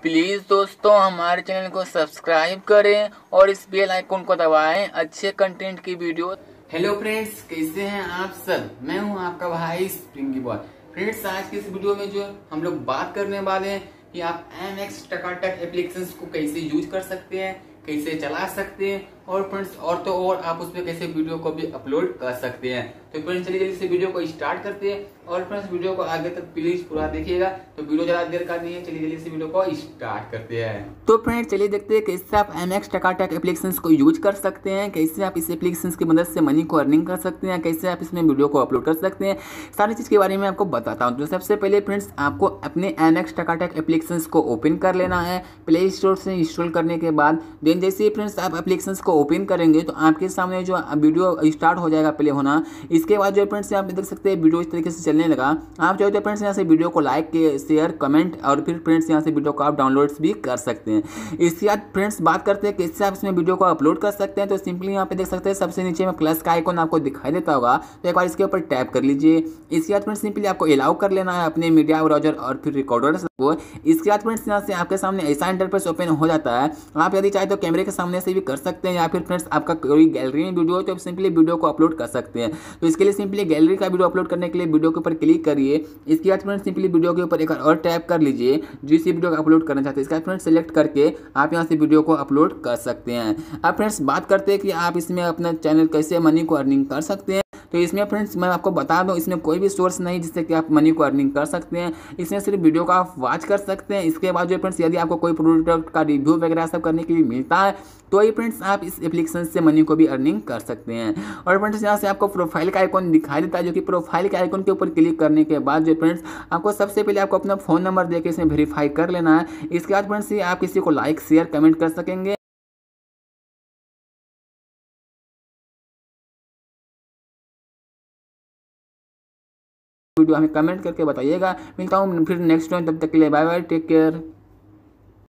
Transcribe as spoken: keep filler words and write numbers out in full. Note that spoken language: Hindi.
प्लीज़ दोस्तों हमारे चैनल को सब्सक्राइब करें और इस बेल आइकन को दबाएं अच्छे कंटेंट की वीडियो। हेलो फ्रेंड्स, कैसे हैं आप सब। मैं हूं आपका भाई स्प्रिंगी बॉय। फ्रेंड्स, आज की इस वीडियो में जो हम लोग बात करने वाले हैं कि आप एम एक्स टकाटक एप्लीकेशंस को कैसे यूज कर सकते हैं, कैसे चला सकते हैं और फ्रेंड्स और तो और आप उसमें कैसे वीडियो को भी अपलोड कर सकते हैं। तो फ्रेंड्स चलिए जल्दी से वीडियो को स्टार्ट करते हैं और फ्रेंड्स वीडियो को आगे तक प्लीज पूरा देखिएगा। तो वीडियो ज्यादा देर का नहीं है, चलिए जल्दी से वीडियो को स्टार्ट करते हैं। तो फ्रेंड्स चलिए देखते हैं कैसे आप एम एक्स टकाटक एप्लीकेशंस को यूज कर सकते हैं, कैसे आप इस एप्लीकेशंस की मदद से मनी को अर्निंग कर सकते हैं, कैसे आप इसमें वीडियो को अपलोड कर सकते हैं। सारी चीज के बारे में आपको बताता हूँ। तो सबसे पहले फ्रेंड्स आपको अपने एम एक्स टकाटक एप्लीकेशंस को ओपन कर लेना है प्ले स्टोर से। इंस्टॉल करने के बाद देन जैसे फ्रेंड्स आप एप्लीकेशंस को ओपन करेंगे तो आपके सामने जो वीडियो स्टार्ट हो जाएगा प्ले होना। इसके बाद जो फ्रेंड्स आप देख सकते हैं वीडियो इस तरीके से चलने लगा। आप चाहो तो फ्रेंड्स यहाँ से वीडियो को लाइक के शेयर कमेंट और फिर फ्रेंड्स यहाँ से वीडियो को आप डाउनलोड्स भी कर सकते हैं। इसके बाद फ्रेंड्स बात करते हैं कैसे आप इसमें वीडियो को अपलोड कर सकते हैं। तो सिंपली यहाँ पे देख सकते हैं सबसे नीचे में प्लस का आइकन आपको दिखाई देता होगा, तो एक बार इसके ऊपर टैप कर लीजिए। इसके बाद फ्रेंड्स सिंपली आपको अलाउ कर लेना है अपने मीडिया ब्राउजर और फिर रिकॉर्डर को। इसके बाद फ्रेंड्स यहाँ से आपके सामने ऐसा इंटरफेस ओपन हो जाता है। आप यदि चाहे तो कैमरे के सामने से भी कर सकते हैं या फिर फ्रेंड्स आपका कोई गैलरी में वीडियो हो तो सिंपली वीडियो को अपलोड कर सकते हैं। तो इसके लिए सिंपली गैलरी का वीडियो अपलोड करने के लिए वीडियो के ऊपर क्लिक करिए। इसके बाद फ्रेंड्स सिंपली वीडियो के ऊपर एक और टैप कर लीजिए जिस वीडियो को अपलोड करना चाहते हैं। इसका फ्रेंड्स सेलेक्ट करके आप यहाँ से वीडियो को अपलोड कर सकते हैं। अब फ्रेंड्स बात करते हैं कि आप इसमें अपना चैनल कैसे मनी को अर्निंग कर सकते हैं। तो इसमें फ्रेंड्स मैं आपको बता दूं इसमें कोई भी सोर्स नहीं जिससे कि आप मनी को अर्निंग कर सकते हैं। इसमें सिर्फ वीडियो का आप वॉच कर सकते हैं। इसके बाद जो फ्रेंड्स यदि आपको कोई प्रोडक्ट का रिव्यू वगैरह सब करने के लिए मिलता है तो ये फ्रेंड्स आप इस एप्लीकेशन से मनी को भी अर्निंग कर सकते हैं। और फ्रेंड्स यहाँ से आपको प्रोफाइल का आइकन दिखाई देता है, जो कि प्रोफाइल के आइकन के ऊपर क्लिक करने के बाद जो फ्रेंड्स आपको सबसे पहले आपको अपना फोन नंबर देकर इसमें वेरीफाई कर लेना है। इसके बाद फ्रेंड्स आप किसी को लाइक शेयर कमेंट कर सकेंगे। वीडियो हमें कमेंट करके बताइएगा। मिलता हूँ फिर नेक्स्ट टाइम, तब तक के लिए बाय बाय, टेक केयर।